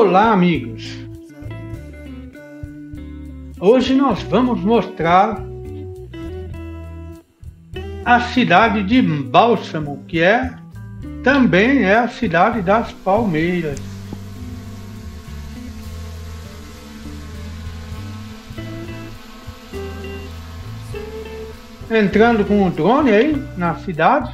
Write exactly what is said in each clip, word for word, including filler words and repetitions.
Olá, amigos! Hoje nós vamos mostrar a cidade de Bálsamo, que é também é a cidade das palmeiras. Entrando com o drone aí na cidade.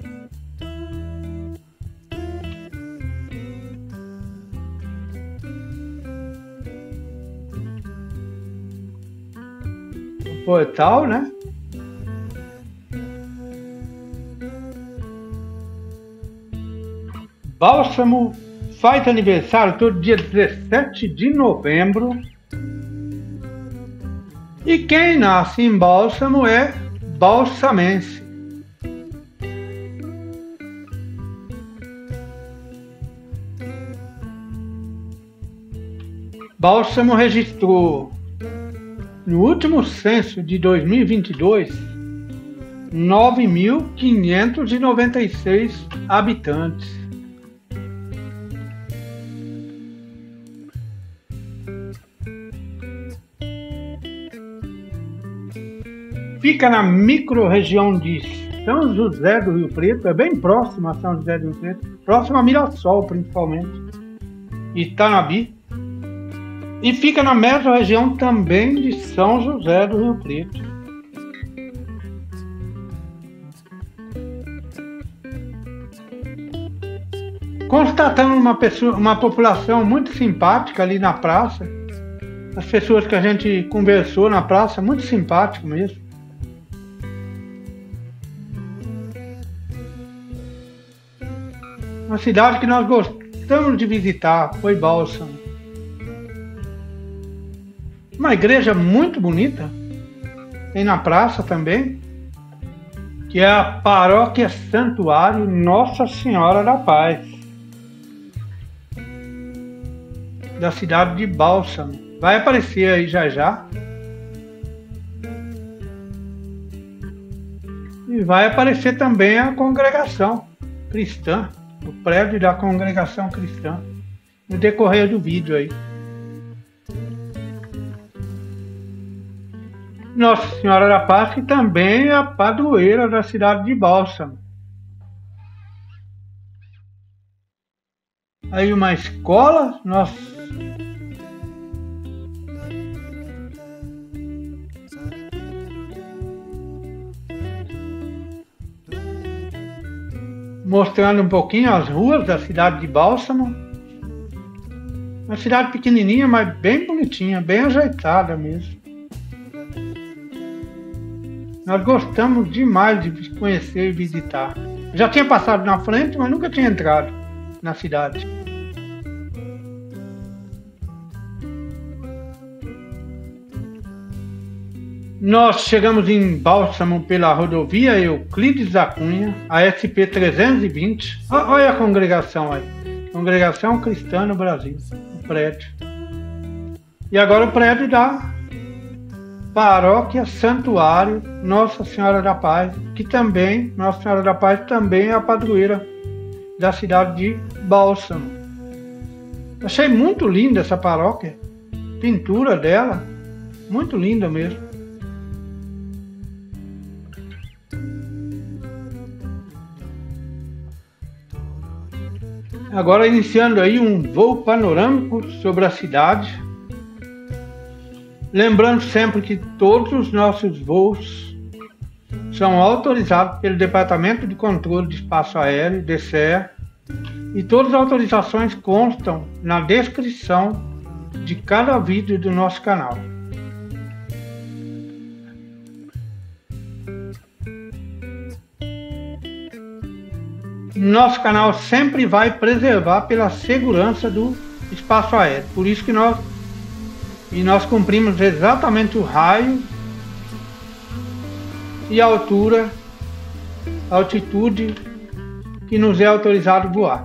O portal, né? Bálsamo faz aniversário todo dia dezessete de novembro. E quem nasce em Bálsamo é balsamense. Bálsamo registrou, no último censo de dois mil e vinte e dois, nove mil quinhentos e noventa e seis habitantes. Fica na micro-região de São José do Rio Preto, é bem próximo a São José do Rio Preto, próximo a Mirassol principalmente, Itanabi, e fica na mesma-região também de São José do Rio Preto. Constatando uma, pessoa, uma população muito simpática ali na praça, as pessoas que a gente conversou na praça, muito simpático mesmo. Uma cidade que nós gostamos de visitar foi Bálsamo. Uma igreja muito bonita, tem na praça também, que é a Paróquia Santuário Nossa Senhora da Paz, da cidade de Bálsamo. Vai aparecer aí já já. E vai aparecer também a congregação cristã, o prédio da congregação cristã, no decorrer do vídeo aí. Nossa Senhora da Paz, que também é a padroeira da cidade de Bálsamo. Aí uma escola, nossa. Mostrando um pouquinho as ruas da cidade de Bálsamo. Uma cidade pequenininha, mas bem bonitinha, bem ajeitada mesmo. Nós gostamos demais de conhecer e visitar. Já tinha passado na frente, mas nunca tinha entrado na cidade. Nós chegamos em Bálsamo pela rodovia Euclides da Cunha, a S P trezentos e vinte. Olha a congregação aí. Congregação Cristã no Brasil, o prédio. E agora o prédio da Paróquia Santuário Nossa Senhora da Paz, que também, Nossa Senhora da Paz também é a padroeira da cidade de Bálsamo. Achei muito linda essa paróquia, pintura dela, muito linda mesmo. Agora iniciando aí um voo panorâmico sobre a cidade. Lembrando sempre que todos os nossos voos são autorizados pelo Departamento de Controle de Espaço Aéreo, D C E, e todas as autorizações constam na descrição de cada vídeo do nosso canal. Nosso canal sempre vai preservar pela segurança do espaço aéreo, por isso que nós E nós cumprimos exatamente o raio e a altura, a altitude que nos é autorizado voar.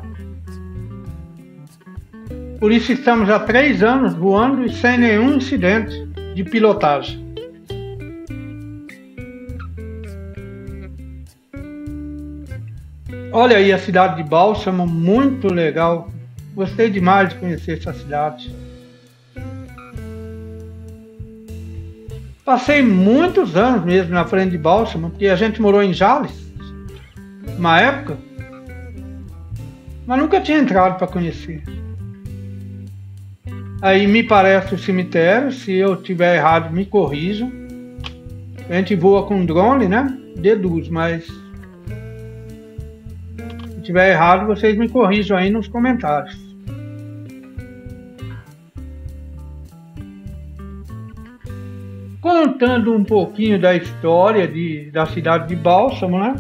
Por isso estamos há três anos voando e sem nenhum incidente de pilotagem. Olha aí a cidade de Bálsamo, muito legal Gostei demais de conhecer essa cidade. Passei muitos anos mesmo na frente de Bálsamo, porque a gente morou em Jales, uma época, mas nunca tinha entrado para conhecer. Aí me parece o cemitério, se eu tiver errado me corrijam. A gente voa com drone, né? Deduz, mas se tiver errado vocês me corrijam aí nos comentários. Contando um pouquinho da história de, da cidade de Bálsamo, né?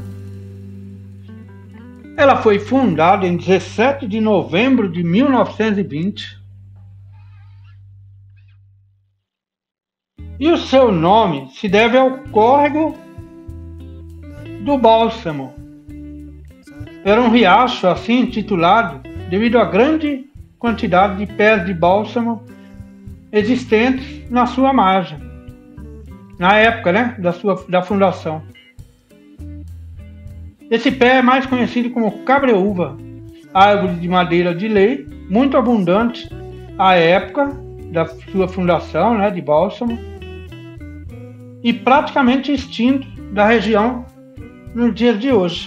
Ela foi fundada em dezessete de novembro de mil novecentos e vinte. E o seu nome se deve ao córrego do Bálsamo. Era um riacho assim intitulado devido à grande quantidade de pés de bálsamo existentes na sua margem, na época, né, da, sua, da fundação. Esse pé é mais conhecido como cabreúva, árvore de madeira de lei, muito abundante à época da sua fundação, né, de Bálsamo, e praticamente extinto da região nos dias de hoje.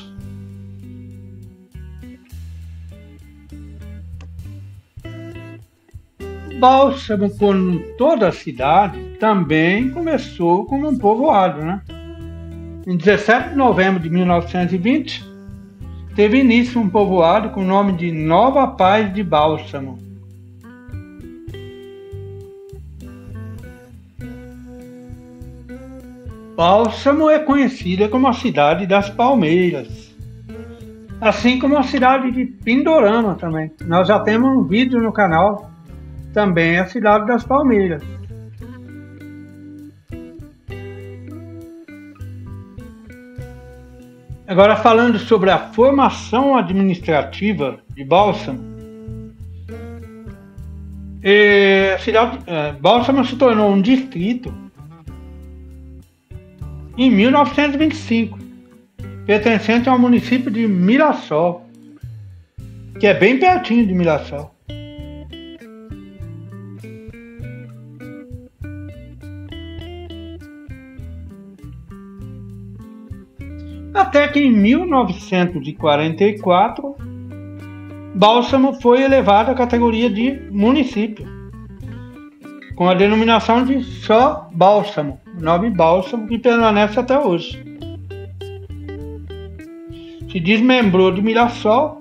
Bálsamo, como toda a cidade, também começou como um povoado, né? Em dezessete de novembro de mil novecentos e vinte, teve início um povoado com o nome de Nova Paz de Bálsamo. Bálsamo é conhecida como a cidade das palmeiras, assim como a cidade de Pindorama também. Nós já temos um vídeo no canal, também é a cidade das palmeiras. Agora, falando sobre a formação administrativa de Bálsamo, é, a cidade, é, Bálsamo se tornou um distrito em mil novecentos e vinte e cinco, pertencente ao município de Mirassol, que é bem pertinho de Mirassol. Até que em mil novecentos e quarenta e quatro, Bálsamo foi elevado à categoria de município, com a denominação de só Bálsamo, o nome Bálsamo, que permanece até hoje. Se desmembrou de Mirassol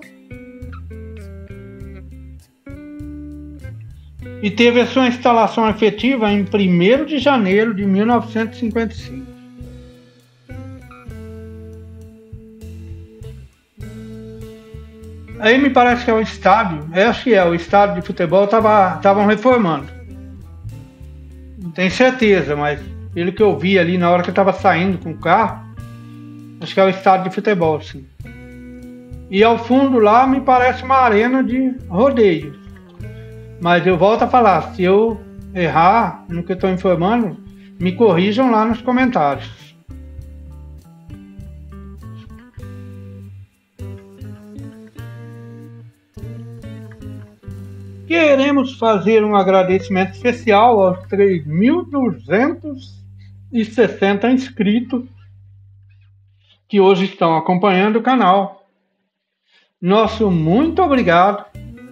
e teve a sua instalação efetiva em primeiro de janeiro de mil novecentos e cinquenta e cinco. Aí me parece que é o estádio, acho que é, o estádio de futebol estavam reformando. Não tenho certeza, mas pelo que eu vi ali na hora que eu estava saindo com o carro, acho que é o estádio de futebol, sim. E ao fundo lá me parece uma arena de rodeio. Mas eu volto a falar, se eu errar no que eu estou informando, me corrijam lá nos comentários. Queremos fazer um agradecimento especial aos três mil duzentos e sessenta inscritos que hoje estão acompanhando o canal. Nosso muito obrigado.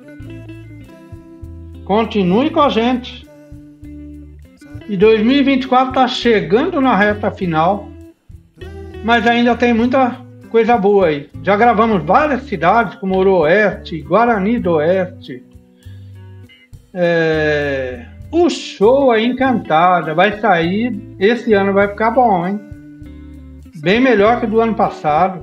Continue com a gente. E dois mil e vinte e quatro está chegando na reta final, mas ainda tem muita coisa boa aí. Já gravamos várias cidades como Oroeste, Guarani do Oeste. É... O show aí Encantada vai sair, esse ano vai ficar bom, hein? Bem melhor que do ano passado.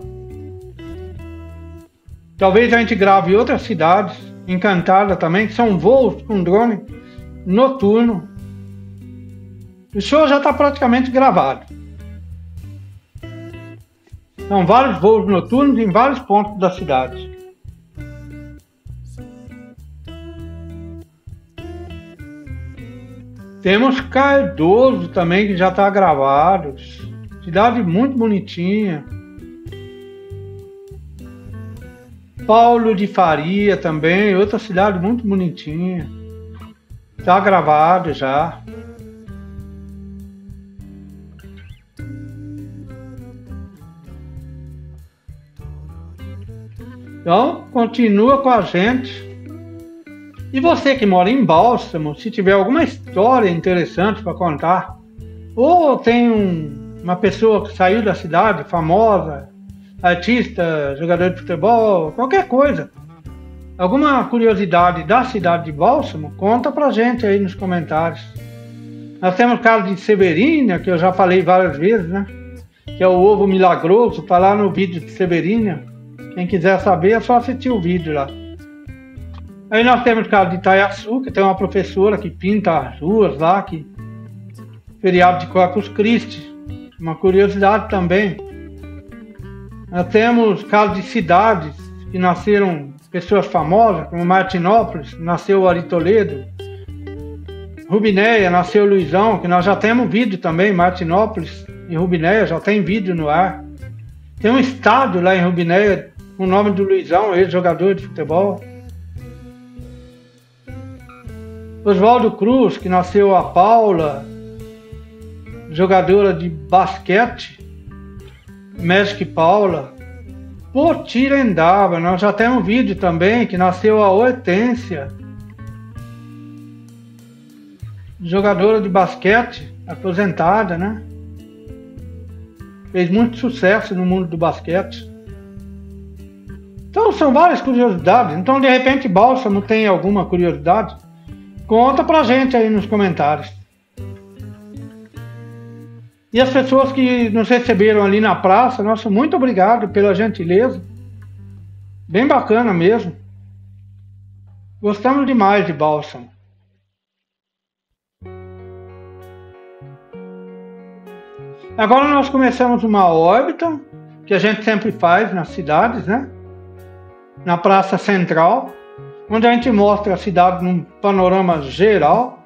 Talvez a gente grave outras cidades, Encantada também, que são voos com drone noturno. O show já está praticamente gravado. São vários voos noturnos em vários pontos da cidade. Temos Cardoso também, que já está gravado. Cidade muito bonitinha. Paulo de Faria também, outra cidade muito bonitinha. Tá gravado já. Então, continua com a gente. E você que mora em Bálsamo, se tiver alguma história interessante para contar, ou tem um, uma pessoa que saiu da cidade, famosa, artista, jogador de futebol, qualquer coisa, alguma curiosidade da cidade de Bálsamo, conta pra gente aí nos comentários. Nós temos o caso de Severínia, que eu já falei várias vezes, né? Que é o ovo milagroso, tá lá no vídeo de Severínia. Quem quiser saber é só assistir o vídeo lá. Aí nós temos o caso de Itaiaçu, que tem uma professora que pinta as ruas lá, que feriado de Corpus Christi, uma curiosidade também. Nós temos casos de cidades que nasceram pessoas famosas, como Martinópolis, nasceu Ari Toledo, Rubinéia, nasceu Luizão, que nós já temos vídeo também, Martinópolis e Rubinéia, já tem vídeo no ar. Tem um estádio lá em Rubinéia com o nome do Luizão, ex-jogador de futebol. Oswaldo Cruz, que nasceu a Paula, jogadora de basquete, Magic Paula. Potirendaba, nós já temos um vídeo também, que nasceu a Hortência, jogadora de basquete, aposentada, né? Fez muito sucesso no mundo do basquete. Então são várias curiosidades. Então de repente Bálsamo tem alguma curiosidade? Conta pra gente aí nos comentários. E as pessoas que nos receberam ali na praça, nosso muito obrigado pela gentileza. Bem bacana mesmo. Gostamos demais de Bálsamo. Agora nós começamos uma órbita, que a gente sempre faz nas cidades, né? Na Praça Central, onde a gente mostra a cidade num panorama geral.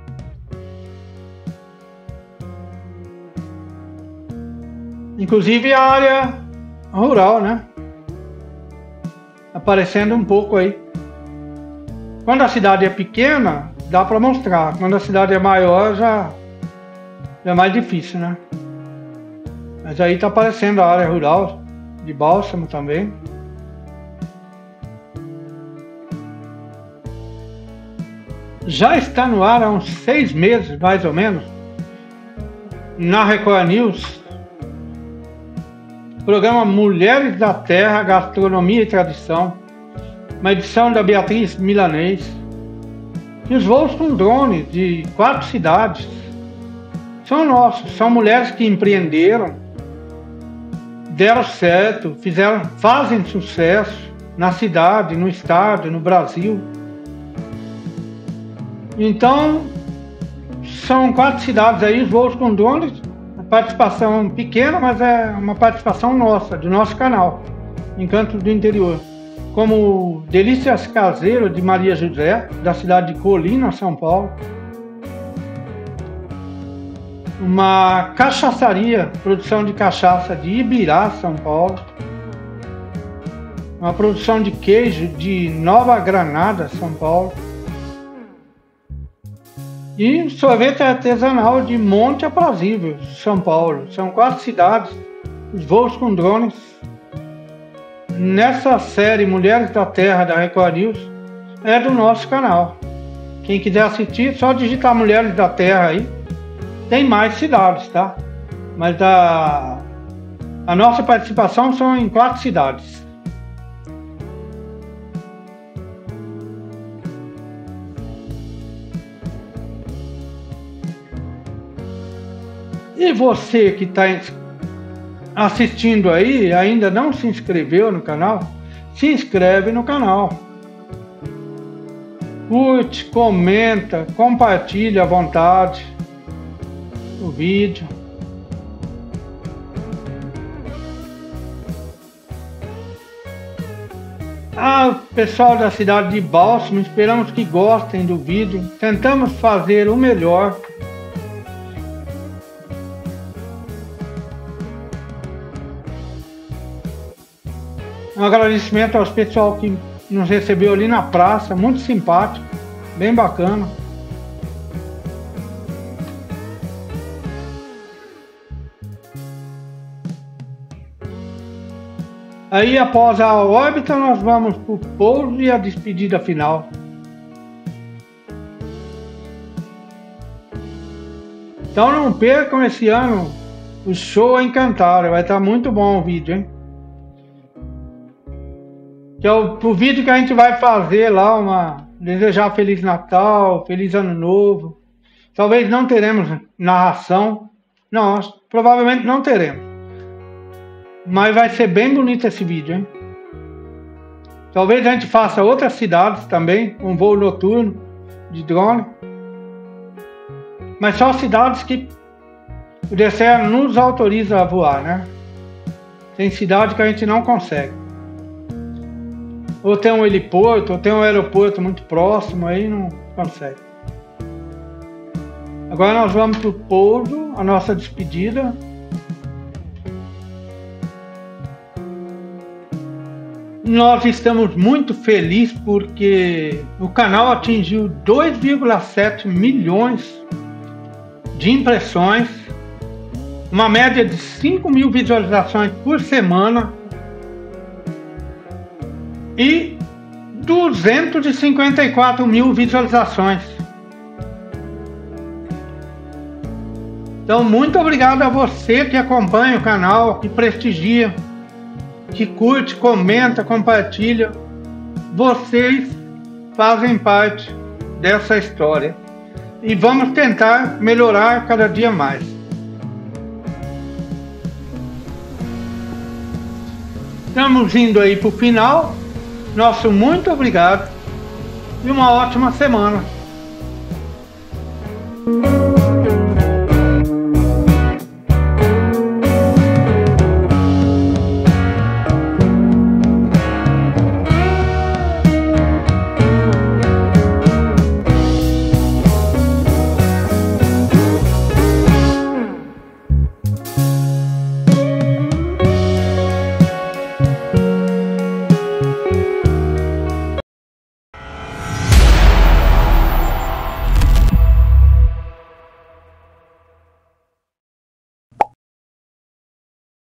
Inclusive a área rural, né? Aparecendo um pouco aí. Quando a cidade é pequena, dá para mostrar. Quando a cidade é maior, já, já é mais difícil, né? Mas aí tá aparecendo a área rural de Bálsamo também. Já está no ar há uns seis meses, mais ou menos, na Record News, programa Mulheres da Terra, Gastronomia e Tradição, uma edição da Beatriz Milanês. E os voos com drones de quatro cidades são nossos, são mulheres que empreenderam, deram certo, fizeram, fazem sucesso na cidade, no estado, no Brasil. Então, são quatro cidades aí, os voos com drones, a participação pequena, mas é uma participação nossa, do nosso canal, Encanto do Interior. Como Delícias Caseiro, de Maria José, da cidade de Colina, São Paulo. Uma cachaçaria, produção de cachaça de Ibirá, São Paulo. Uma produção de queijo de Nova Granada, São Paulo. E sorvete artesanal de Monte Aprazível, São Paulo. São quatro cidades, os voos com drones. Nessa série Mulheres da Terra da Record News é do nosso canal. Quem quiser assistir, só digitar Mulheres da Terra aí. Tem mais cidades, tá? Mas a, a nossa participação são em quatro cidades. E você que está assistindo aí, ainda não se inscreveu no canal, se inscreve no canal. Curte, comenta, compartilha à vontade o vídeo. Ah, pessoal da cidade de Bálsamo, esperamos que gostem do vídeo. Tentamos fazer o melhor. Um agradecimento aos pessoal que nos recebeu ali na praça, muito simpático, bem bacana. Aí após a órbita nós vamos para o pouso e a despedida final. Então não percam esse ano o show Encantada, vai estar muito bom o vídeo, hein? Que é o, o vídeo que a gente vai fazer lá, uma desejar Feliz Natal, Feliz Ano Novo. Talvez não teremos narração, não, provavelmente não teremos. Mas vai ser bem bonito esse vídeo, hein? Talvez a gente faça outras cidades também, um voo noturno de drone. Mas só cidades que o D C E nos autoriza a voar, né? Tem cidade que a gente não consegue. Ou tem um heliporto, ou tem um aeroporto muito próximo, aí não consegue. Agora nós vamos para o pouso, a nossa despedida. Nós estamos muito felizes porque o canal atingiu dois vírgula sete milhões de impressões, uma média de cinco mil visualizações por semana e duzentos e cinquenta e quatro mil visualizações. Então, muito obrigado a você que acompanha o canal, que prestigia, que curte, comenta, compartilha. Vocês fazem parte dessa história e vamos tentar melhorar cada dia mais. Estamos indo aí para o final. Nosso muito obrigado e uma ótima semana.